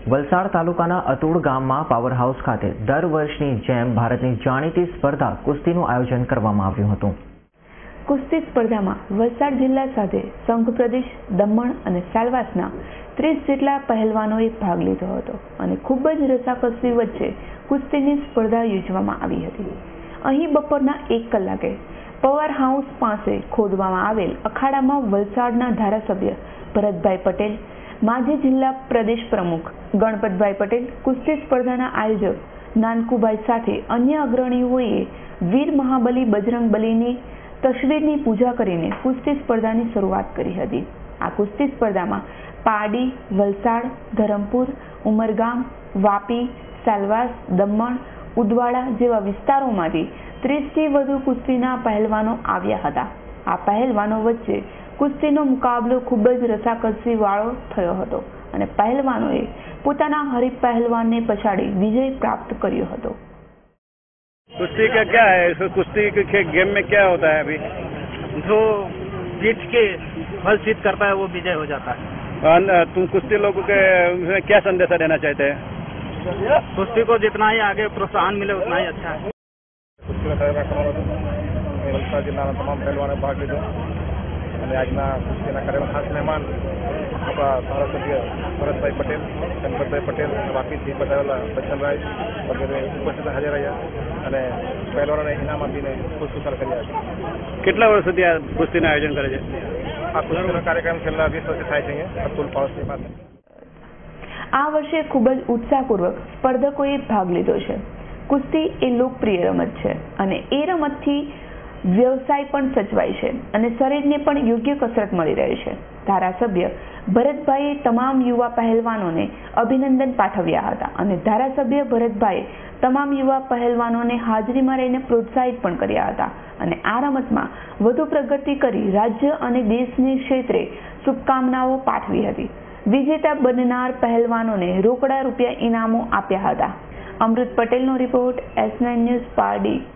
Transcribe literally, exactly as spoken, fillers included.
વલસાડ તાલુકાના અતુડ ગામમાં power house ખાતે દર વર્ષની જેમ ભારતની જાણીતી સ્પર્ધા કુસ્તીનું આયોજન કરવામાં આવ્યું હતું. કુસ્તી સ્પર્ધામાં વલસાડ જિલ્લા સાથે સંઘ પ્રદેશ, દમણ અને સાલવાસના ત્રીસ જેટલા પહેલવાનોએ ભાગ લીધો હતો અને ખૂબ જ રસાકસી વચ્ચે કુસ્તીની સ્પર્ધા યોજવામાં આવી હતી. અહીં બપોરના એક કલાકે પાવર હાઉસ પાસે ખોદવામાં આવેલ અખાડામાં વલસાડના ધારાસભ્ય ભરતભાઈ પટેલ, માજી જિલ્લા પ્રદેશ પ્રમુખ ગણપતભાઈ પટેલ, કુસ્તી સ્પર્ધાના આયોજક નાનકુભાઈ સાથે અન્ય અગ્રણીઓએ વીર મહાબલી બજરંગ બલીની તસવીરની પૂજા કરીને કુસ્તી સ્પર્ધાની શરૂઆત કરી હતી. આ કુસ્તી સ્પર્ધામાં પારડી, વલસાડ, ધરમપુર, ઉમરગામ, વાપી, સાલવાસ, દમણ, ઉદવાડા જેવા વિસ્તારોમાંથી ત્રીસથી વધુ કુસ્તીના પહેલવાનો આવ્યા હતા. આ પહેલવાનો વચ્ચે કુસ્તીનો મુકાબલો ખૂબ જ રસાકસી વાળો થયો હતો અને પહેલવાનોએ પોતાના હરીફ પહેલવાનને પછાડી વિજય પ્રાપ્ત કર્યો હતો. कुश्ती का क्या है, इसमें कुश्ती के गेम में क्या होता है? अभी जो जीत के फल सिद्ध करता है वो विजय हो जाता है. तुम कुश्ती लोगों के उसमें क्या संदेशा देना चाहते हैं? कुश्ती को जितना ही आगे प्रोत्साहन मिले उतना ही अच्छा है. कुश्तीના કાર્યક્રમમાં વલસાડ જિલ્લાના તમામ પહેલવાનોએ ભાગ લીધો અને આજના કુસ્તીના કાર્યક્રમમાં ખાસ મહેમાન આપણા ધારાસભ્ય ભરતભાઈ પટેલ, ગણપતભાઈ પટેલ, વાપીથી પધારેલા બચ્ચનભાઈ વગેરે ઉપસ્થિત હાજર રહ્યા અને પહેલવાનોને ઇનામ આપીને ખુશખુશાલ કર્યા છે. કેટલા વર્ષ સુધી આ કુસ્તીનું આયોજન કરે છે? આ કુસ્તીનો કાર્યક્રમ છેલ્લા વીસ વર્ષથી થાય છે અહીંયા અતુલ પાડોશની પાસે. આ વર્ષે ખૂબ જ ઉત્સાહપૂર્વક સ્પર્ધકોએ ભાગ લીધો છે. કુસ્તી એ લોકપ્રિય રમત છે અને એ રમતથી વ્યવસાય પણ સચવાય છે અને શરીરને પણ યોગ્ય કસરત મળી રહે છે. ધારાસભ્ય ભરતભાઈએ તમામ યુવા પહેલવાનોને અભિનંદન પાઠવ્યા હતા અને ધારાસભ્ય ભરતભાઈએ તમામ યુવા પહેલવાનોને હાજરીમાં રહીને પ્રોત્સાહિત પણ કર્યા હતા અને આ રમતમાં વધુ પ્રગતિ કરી રાજ્ય અને દેશની ક્ષેત્રે શુભકામનાઓ પાઠવી હતી. વિજેતા બનનાર પહેલવાનોને રોકડા રૂપિયા ઇનામો આપ્યા હતા. અમૃત પટેલનો report, S nine news, Pardi.